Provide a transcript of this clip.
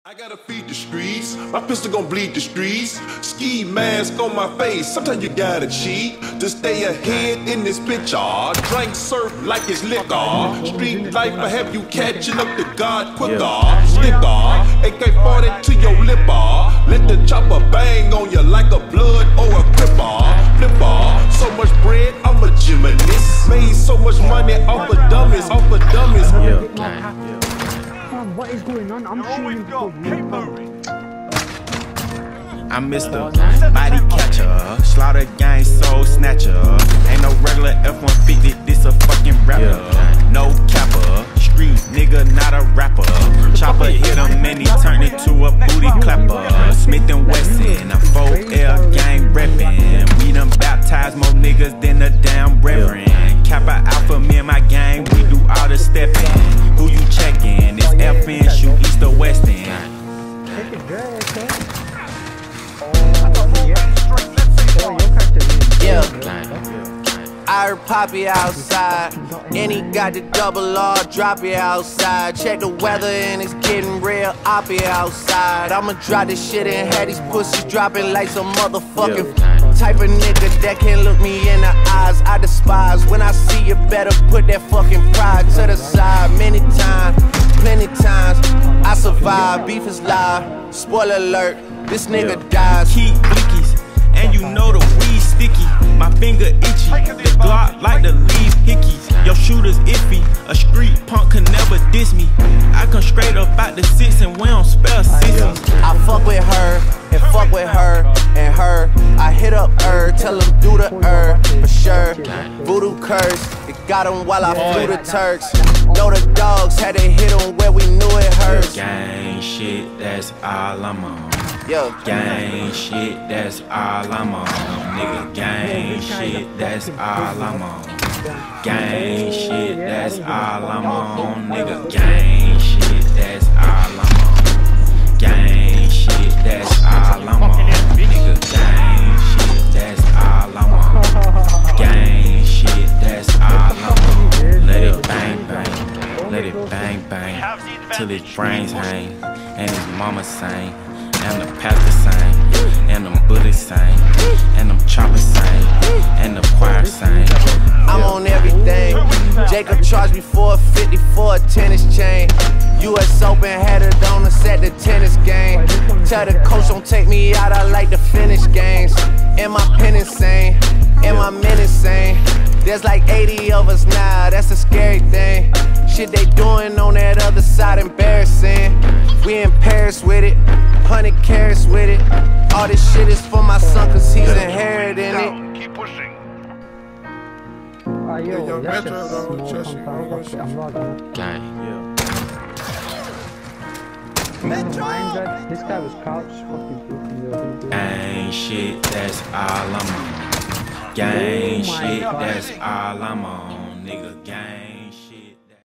I gotta feed the streets, my pistol gon' bleed the streets. Ski mask on my face, sometimes you gotta cheat to stay ahead in this picture. Drink surf like it's liquor. Street life will have you catching up to God quicker. Sticker, AK-40 to your lipper. Let the chopper bang on you like a blood or a cripper. Flipper, so much bread, I'm a gymnast. Made so much money off of dummies, What is going on? I'm shooting people. Keep moving. I'm Mr. Body Catcher, Slaughter Gang Soul Snatcher. Ain't no regular F-150, this a fucking rapper. No capper, street nigga, not a rapper. Chopper hit him and he turned into a booty clapper. Smith & Wesson, a 4L gang reppin'. We done baptized more niggas than a damn reverend. Kappa Alpha, me and my gang, we do all the steppin'. Who you checkin'? It's FN, shoot east or west end. I heard Poppy outside, and he got the double R, drop it outside. Check the weather and it's getting real, I'll be outside. I'ma drop this shit and have these pussies dropping like some motherfucking type of nigga that can't look me in the eyes. I despise when I see you, better put that fucking pride to the side. Many times, plenty times, I survive, beef is live. Spoiler alert, this nigga dies. Keep blickies, and you know the weed sticky. My finger itchy, the Glock like the leaf hickeys. Your shooter's iffy, a street punk can never diss me. I come straight up out the six and we don't spell sissies. I fuck with her, and fuck with her, and her. I hit up her, tell them do the for sure. Voodoo curse, it got him while I flew the Turks. Know the dogs had to hit him where we knew it hurts. Gang shit, that's all I'm on. Yo. Gang shit, that's all I'm on. Nigga, gang shit, that's all I'm on. Gang shit, that's all I'm on. Nigga, gang shit, that's all I'm on. Gang shit, that's all I'm on. Nigga, gang shit, that's all I'm on. Gang shit, that's all I'm on. Let it bang bang, let it bang bang, till his brains hang, and his mama sang. And the pastor sang, and them Buddhists sang, and them choppers sang, and the choir sang. I'm on everything. Jacob charged me $450 for a tennis chain. US Open had it on us at the tennis game. Tell the coach don't take me out, I like to finish games. And my pen insane, and my men insane. There's like 80 of us now, that's a scary thing. Shit they doing on that other side embarrassing. We in Paris with it, 100 carats with it. All this shit is for my son cause he's inheriting it. Keep pushing. Yo, that's I'm logging. This guy was crouched. Gang shit, that's all I'm on. Gang shit, that's all I'm on. Nigga, gang.